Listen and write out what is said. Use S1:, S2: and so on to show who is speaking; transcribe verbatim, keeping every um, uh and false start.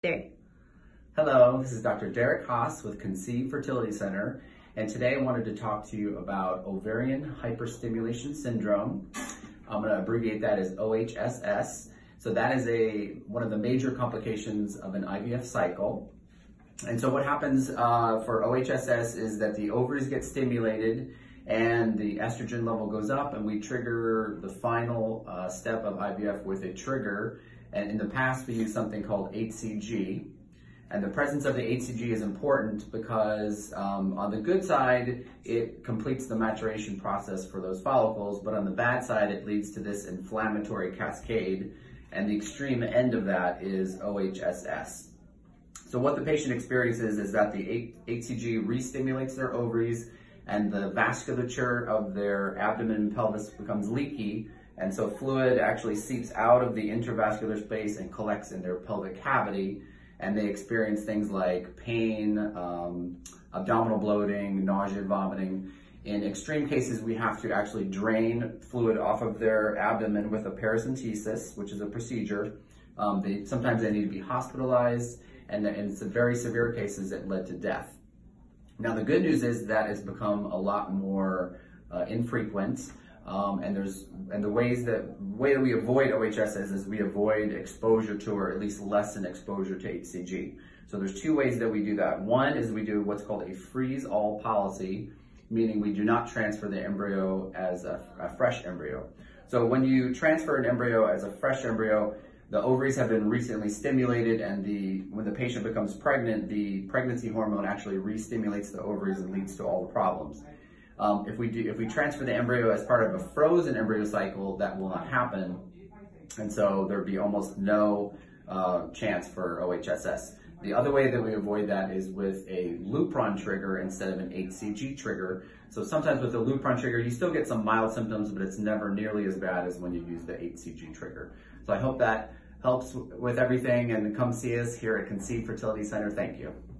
S1: There.
S2: Hello, this is Doctor Derek Haas with Conceive Fertility Center, and today I wanted to talk to you about Ovarian Hyperstimulation Syndrome. I'm going to abbreviate that as O H S S. So that is a one of the major complications of an I V F cycle. And so what happens uh, for O H S S is that the ovaries get stimulated and the estrogen level goes up, and we trigger the final uh, step of I V F with a trigger. And in the past, we used something called H C G. And the presence of the H C G is important because um, on the good side, it completes the maturation process for those follicles, but on the bad side, it leads to this inflammatory cascade, and the extreme end of that is O H S S. So what the patient experiences is that the H C G re-stimulates their ovaries, and the vasculature of their abdomen and pelvis becomes leaky, and so fluid actually seeps out of the intravascular space and collects in their pelvic cavity, and they experience things like pain, um, abdominal bloating, nausea, vomiting. In extreme cases, we have to actually drain fluid off of their abdomen with a paracentesis, which is a procedure. Um, they, sometimes they need to be hospitalized, and in some very severe cases, it led to death. Now, the good news is that it's become a lot more uh, infrequent, um, and there's and the ways that way that we avoid O H S S is we avoid exposure to, or at least lessen exposure to H C G. So there's two ways that we do that. One is we do what's called a freeze-all policy, meaning we do not transfer the embryo as a, a fresh embryo. So when you transfer an embryo as a fresh embryo, the ovaries have been recently stimulated, and the when the patient becomes pregnant, the pregnancy hormone actually re-stimulates the ovaries and leads to all the problems. Um, if we do, if we transfer the embryo as part of a frozen embryo cycle, that will not happen, and so there'd be almost no uh, chance for O H S S. The other way that we avoid that is with a Lupron trigger instead of an H C G trigger. So sometimes with the Lupron trigger, you still get some mild symptoms, but it's never nearly as bad as when you use the H C G trigger. So I hope that helps with everything, and come see us here at Conceive Fertility Center. Thank you.